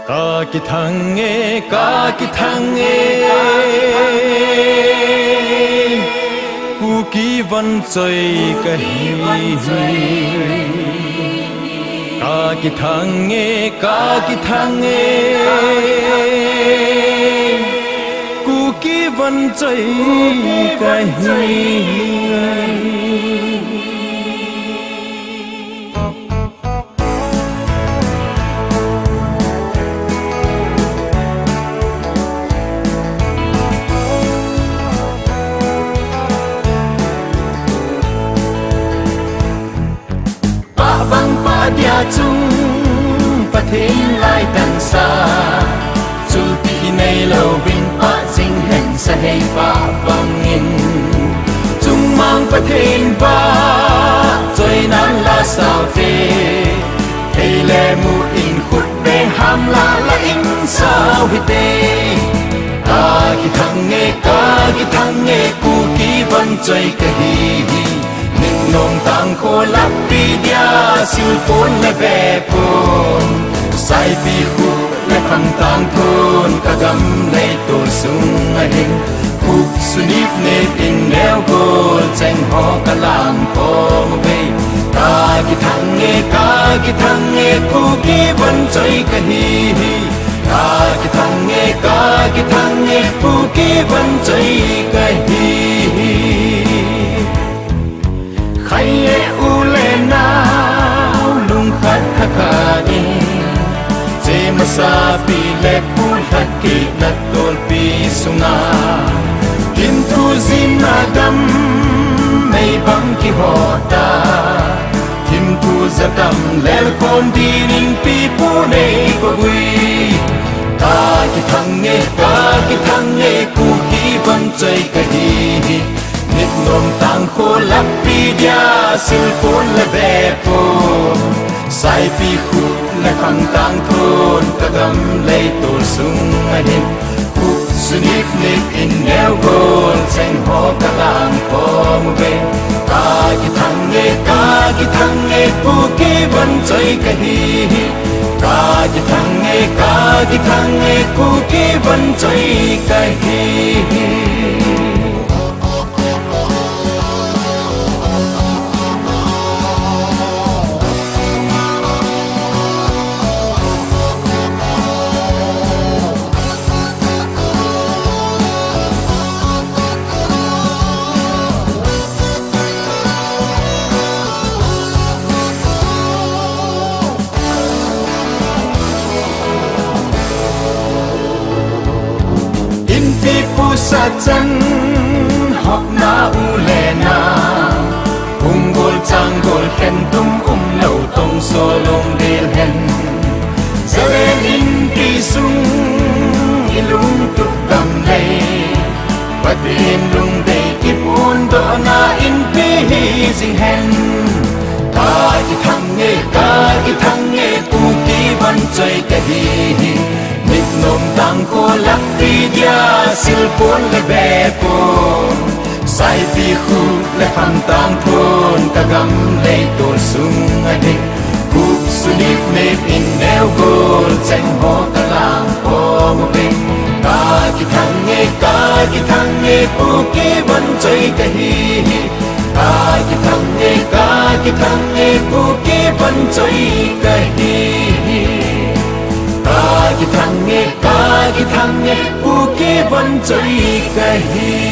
ki thang e ku ki van choi ka hi ki thang e ku ki van choi ka hi dia chung pathin lai tan sa chulti nei lo bin pa sing hen sa hei pa bang in chung mang pathin ba choi nan la sao te hei le mu in khut be ham la in sao hi te ka ki thang nge ku ki van choi ka hi nông tang khô lấp đi dia siêu phun le ve phun sai pi khu le phang tang thôn cả gam le to sung a hình khúc sunip ne in neo go cheng ho cả lam phong ve ka ki thang nge khu ki vẫn chơi ka hi ka ki thang nge khu ki vẫn chơi ka hi khai u le na lung khat kha ni je masa pi le pu hat ki na tol pi sunga kim tu zin na dam mei bang ki hota kim tu zatam lel kon di ning pi pu nei ko wi ka ki thang nge ku ki ban chai ka hi nit nom tang khô lấp pi dia sil phun le ve phun sai pi khu le khang tang thôn ka gam le to sung a hin khu sunip nik in neo gol cheng ho ka lang ko mu ve ka ki thang nge pu ki ban chai ka hi ka ki thang nge pu ki ban chai ka hi sa chân học na u le na hung gol chang gol khen tum lâu tông so long del hen zalen in pi sung ilung tu kam le patin lung de ki pun do na in pi zing hen ka ki thang nge tu ki ban choi ka hi nit nom tang khô lắc đi dia sil phun le ve phun sai pi khu le phang tang thôn ka gam le to sung a ding khúc sunip ne in neo gol cheng ho ka lang po mo ve ka ki thang nge pu ki ban choi ka hi ka ki thang nge pu ki ban choi ka hi ka ki thang nge pu ki ban choi ka hi